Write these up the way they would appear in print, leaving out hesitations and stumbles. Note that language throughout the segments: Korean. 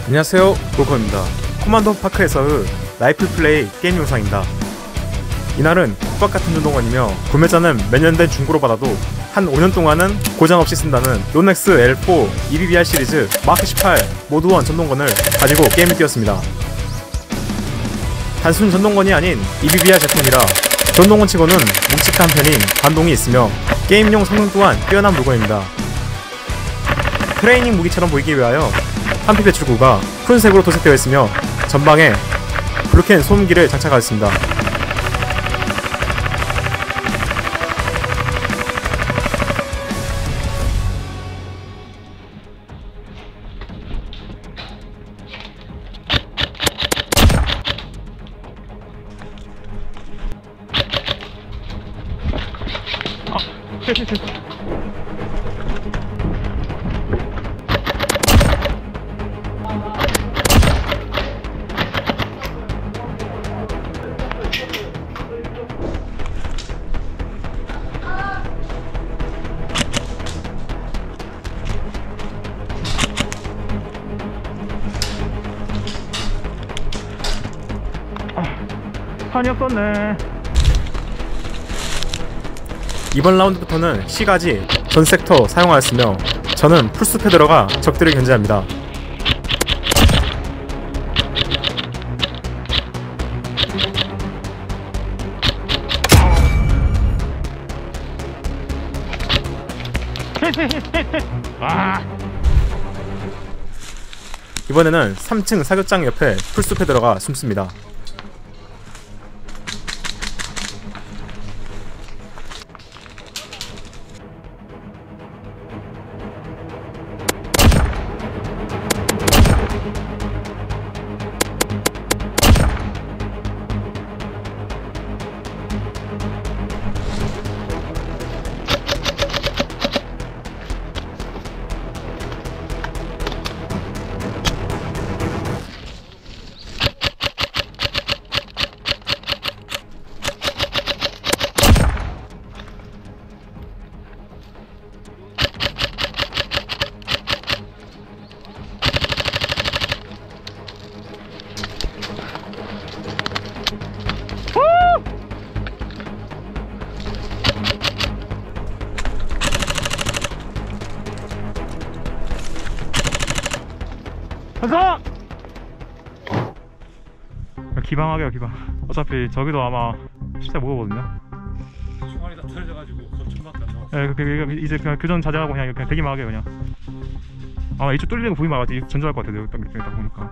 안녕하세요, 고코입니다. 코만도 파크에서의 라이프 플레이 게임 영상입니다. 이날은 국밥 같은 전동건이며 구매자는 몇 년 된 중고로 받아도 한 5년 동안은 고장 없이 쓴다는 요넥스 L4 EBBR 시리즈 마크 18 모드 1 전동건을 가지고 게임을 뛰었습니다. 단순 전동건이 아닌 EBBR 제품이라 전동건 치고는 묵직한 편인 반동이 있으며 게임용 성능 또한 뛰어난 물건입니다. 트레이닝 무기처럼 보이기 위하여 한피 배출구가 푸른색으로 도색되어 있으며 전방에 블루캔 소음기를 장착하였습니다. 판이 없었네. 이번 라운드부터는 C가지 전 섹터 사용하였으며 저는 풀숲에 들어가 적들을 견제합니다. 이번에는 3층 사격장 옆에 풀숲에 들어가 숨습니다. 가자! 기방하게요, 기방. 어차피 저기도 아마 14.5거든요. 총알이 다 털려가지고 거점밖에 안 나왔어. 예, 이제 그냥 교전 자제하고 그냥 대기만 하게 그냥. 아마 이쪽 뚫리는 거 보이면 아마 전전할 것 같아요. 딱 보니까.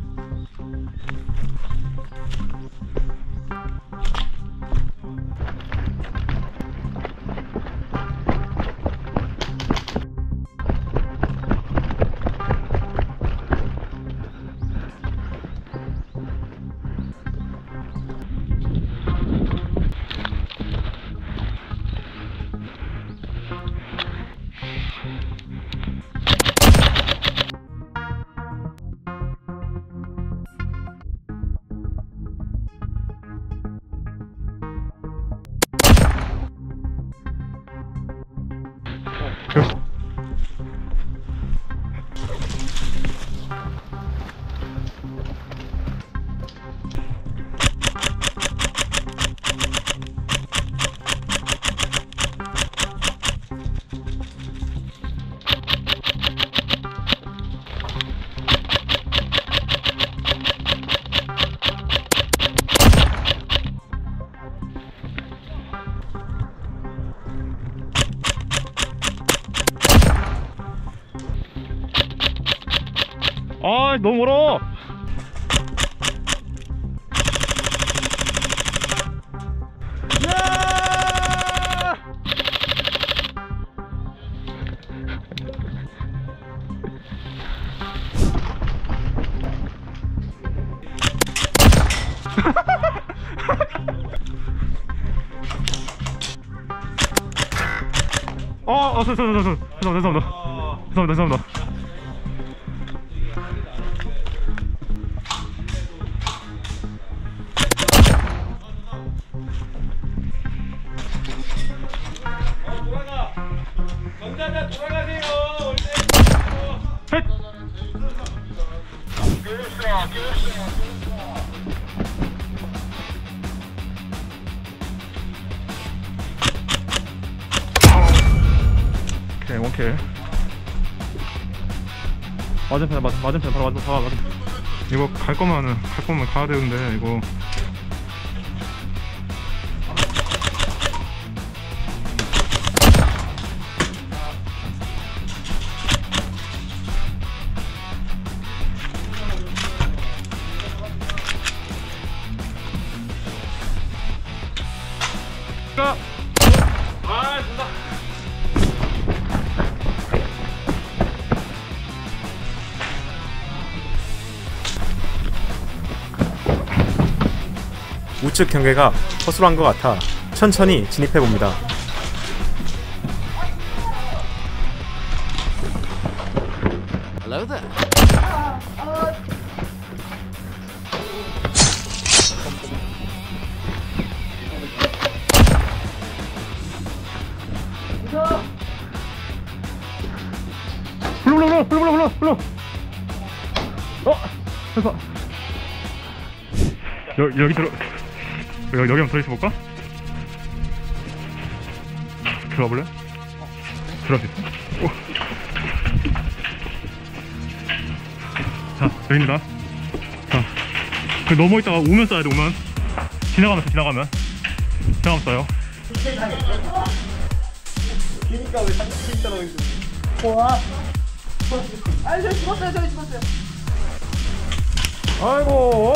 아, 너무 멀어. 죄송합니다. 돌아가세요. 헷! 오케이, 원킬. 맞은편, 맞은편, 바로 맞은. 이거 갈 거면 가야 되는데, 이거. 아 진짜. 우측 경계가 허술한 것 같아 천천히 진입해봅니다. Hello there. 불러. 됐어. 여기 한번 들어있어 볼까? 들어와 볼래? 들어갈 수 있어? 오. 자, 여기입니다. 자, 그 넘어 있다가 오면 쏴야 돼. 오면 지나가면 쏴요. 기니까 왜 상처 있다고 했는데. 와. 아, 저기 죽었어요. 아이고.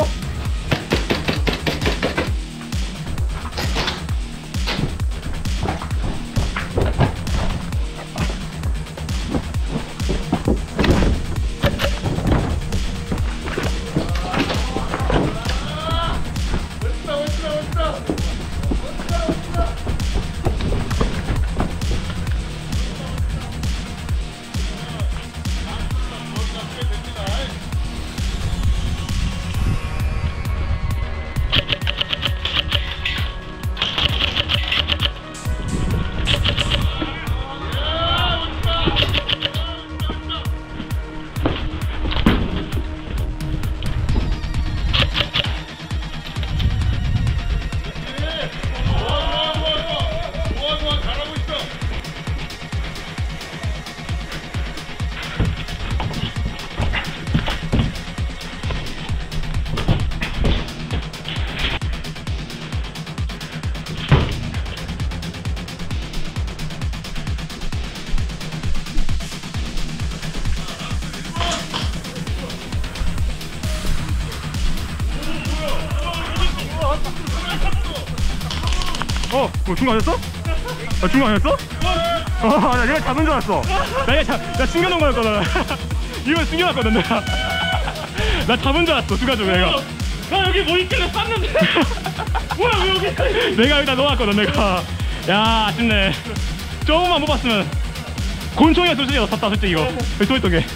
중간 아니었어? 중간 아니었어? 나 얘가 잡은 줄 알았어. 나 숨겨놓은 거였거든. 이거 숨겨놨거든 내가. 나 잡은 줄 알았어 순간적으로 내가. 나 여기 뭐 있길래 쐈는데. 뭐야 왜 여기? 내가 여기다 넣어놨거든 내가. 야 아쉽네. 조금만 못 봤으면 곤충이야 솔직히 너 샀다 솔직히 이거. 여기 또 있던 게.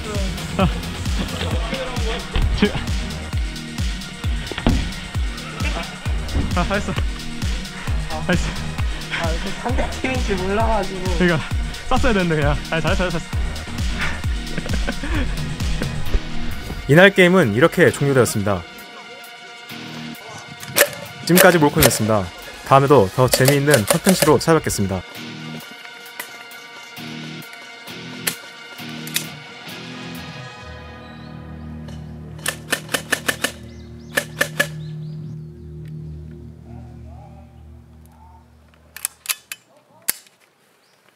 했어. 아, 이렇게 상대 팀인지 몰라가지고. 그러니까 쐈어야 되는데 그냥. 잘했어. 이날 게임은 이렇게 종료되었습니다. 지금까지 몰콘이었습니다. 다음에도 더 재미있는 컨텐츠로 찾아뵙겠습니다.